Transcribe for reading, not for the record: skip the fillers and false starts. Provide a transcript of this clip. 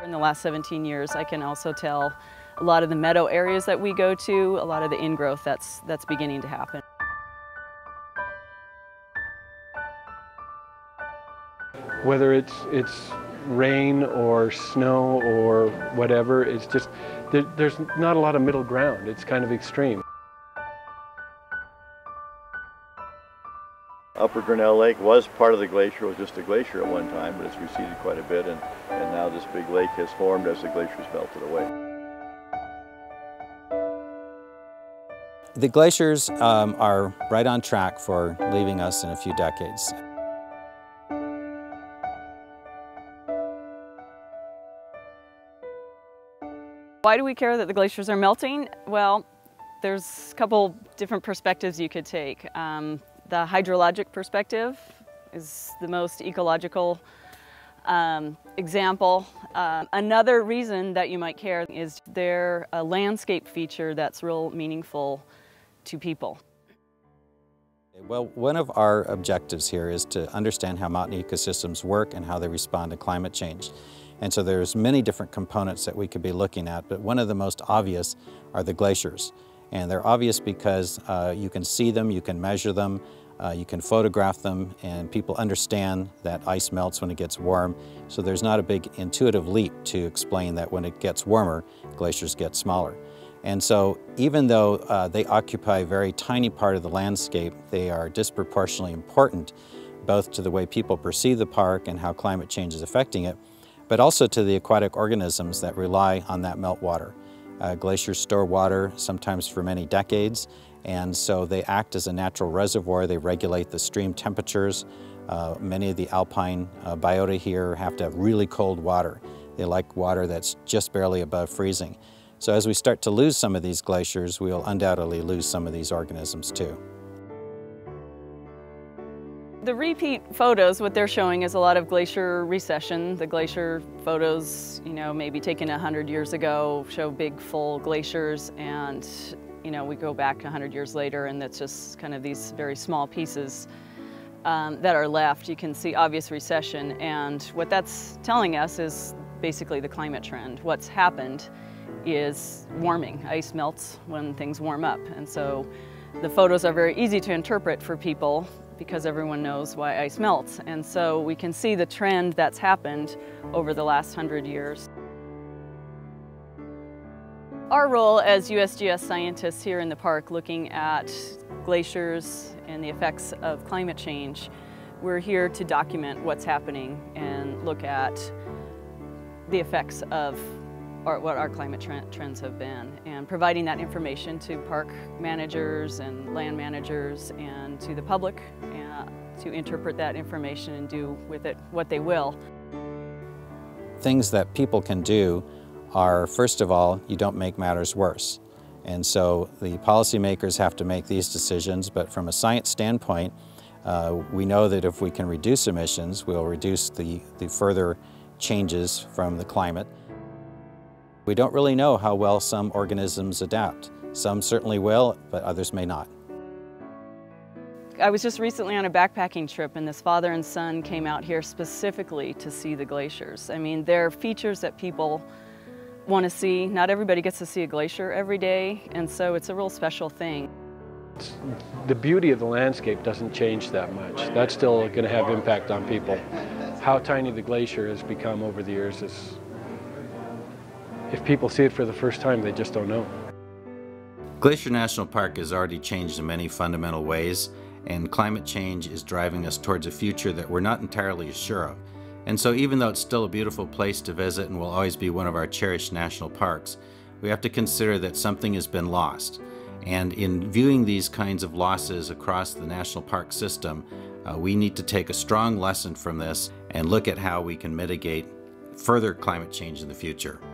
In the last 17 years, I can also tell a lot of the meadow areas that we go to, a lot of the ingrowth that's beginning to happen. Whether it's rain or snow or whatever, it's just, there's not a lot of middle ground. It's kind of extreme. Upper Grinnell Lake was part of the glacier, was just a glacier at one time, but it's receded quite a bit, and now this big lake has formed as the glaciers melted away. The glaciers are right on track for leaving us in a few decades. Why do we care that the glaciers are melting? Well, there's a couple different perspectives you could take. The hydrologic perspective is the most ecological example. Another reason that you might care is they're a landscape feature that's real meaningful to people. Well, one of our objectives here is to understand how mountain ecosystems work and how they respond to climate change. And so there's many different components that we could be looking at, but one of the most obvious are the glaciers. And they're obvious because you can see them, you can measure them, you can photograph them, and people understand that ice melts when it gets warm. So there's not a big intuitive leap to explain that when it gets warmer, glaciers get smaller. And so even though they occupy a very tiny part of the landscape, they are disproportionately important both to the way people perceive the park and how climate change is affecting it, but also to the aquatic organisms that rely on that meltwater. Glaciers store water sometimes for many decades, and so they act as a natural reservoir. They regulate the stream temperatures. Many of the alpine biota here have to have really cold water. They like water that's just barely above freezing. So as we start to lose some of these glaciers, we'll undoubtedly lose some of these organisms too. The repeat photos, what they're showing is a lot of glacier recession. The glacier photos, maybe taken 100 years ago, show big full glaciers, and we go back 100 years later and it's just kind of these very small pieces that are left. You can see obvious recession, and what that's telling us is basically the climate trend. What's happened is warming. Ice melts when things warm up, and so the photos are very easy to interpret for people because everyone knows why ice melts. And so we can see the trend that's happened over the last 100 years. Our role as USGS scientists here in the park, looking at glaciers and the effects of climate change, we're here to document what's happening and look at the effects of what our climate trends have been, and providing that information to park managers and land managers and to the public to interpret that information and do with it what they will. Things that people can do are, first of all, you don't make matters worse. And so the policymakers have to make these decisions, but from a science standpoint, we know that if we can reduce emissions, we'll reduce the further changes from the climate. We don't really know how well some organisms adapt. Some certainly will, but others may not. I was just recently on a backpacking trip, and this father and son came out here specifically to see the glaciers. I mean, they're features that people want to see. Not everybody gets to see a glacier every day, and so it's a real special thing. The beauty of the landscape doesn't change that much. That's still going to have impact on people. How tiny the glacier has become over the years is, if people see it for the first time, they just don't know. Glacier National Park has already changed in many fundamental ways, and climate change is driving us towards a future that we're not entirely sure of. And so even though it's still a beautiful place to visit and will always be one of our cherished national parks, we have to consider that something has been lost. And in viewing these kinds of losses across the national park system, we need to take a strong lesson from this and look at how we can mitigate further climate change in the future.